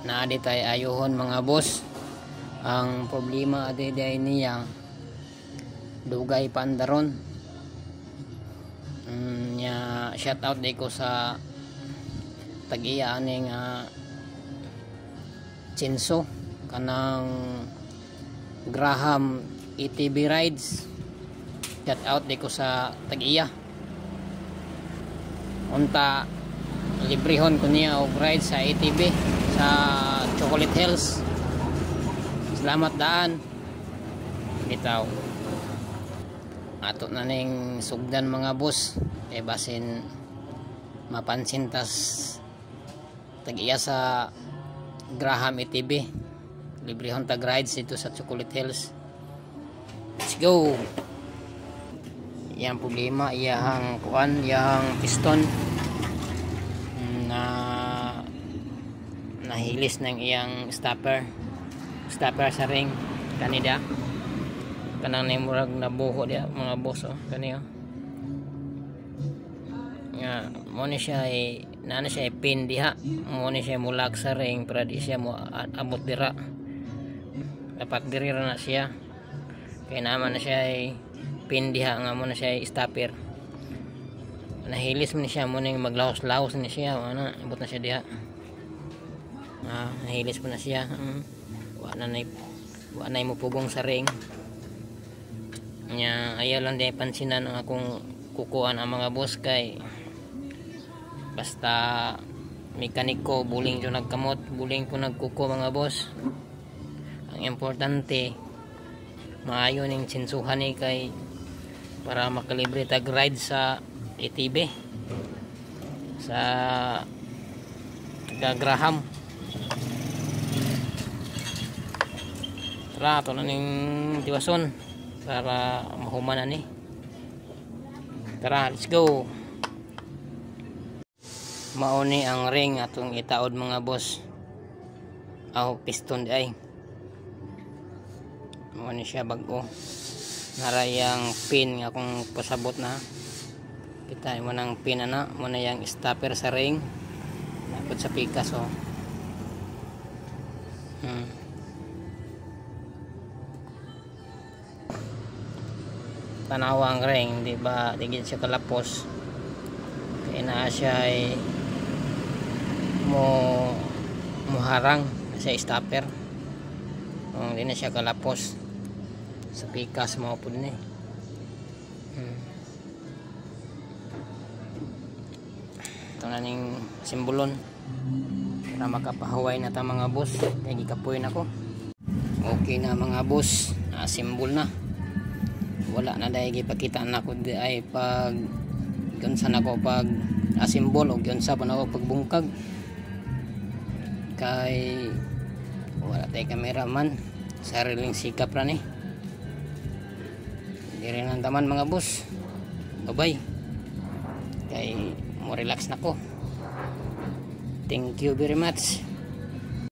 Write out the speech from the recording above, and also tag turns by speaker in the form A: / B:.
A: na adi tay ayuhon mga boss. Ang problema adi niya dugay pandaron. Nya shout out day ko sa tag-iya ani nga Chinso kanang Graham ATV rides. Shout out day ko sa tag-iya. Unta librehon ko niya og ride sa ATV sa Chocolate Hills. Salamat daan. Bitaw. Ato na ning sugdan mga boss. Basin mapansin tas tag-iya sa Graham ATV. Librehon tag rides dito sa Chocolate Hills. Let's go. Yang problema iyang kuan, iyang piston na nahilis ng iyang stopper sa ring kanida. Kanang murag nabuho dia mga boss kaniya. Nga mo ni siya nana siya pin diha. Mo ni siya mulag sa ring para di siya mo abot dira. Dapat diri na siya. Kaya naman na siya pin diha nga mo na siya stopper. Nahilis man siya mo ning maglaos-laos ni siya ana abot na siya diha. Nahilis pa na siya. Wa na mo pugong sa ring. Nya ayaw lang din pansinan ang akong kukuan ang mga boss kay basta mekaniko buling jo nagkamot, buling ko nagkuko mga boss. Ang importante maayo ning sinsuhan ni kay para makalibre tag ride sa ATV sa Graham. Tara ito na ning tiwason para mahuman na ni. Tara, let's go. Mauni ang ring atong itaod mga boss. Piston di ay mauni siya bago. Narayang pin nga kung pasabot na kita mo ng pin ana mo na yang stopper sa ring napod sa pikas tanawa ang ring di ba digit siya kalapos kaya na siya ay muharang sa stopper hindi na siya kalapos sa pikas mo po din ito na ning simbolon para makapahuway na ta mga boss kaya gikapoy na ko. Okay na mga boss, simbol na wala na dahil gipakita na ko di ay pag gunsa na ko pag simbol o gunsa pa na ko pagbungkag kay wala tayo cameraman sariling sikap ra ni. Hindi rin ang taman mga boss. Bye bye. Kay mo relax na ko. Thank you very much.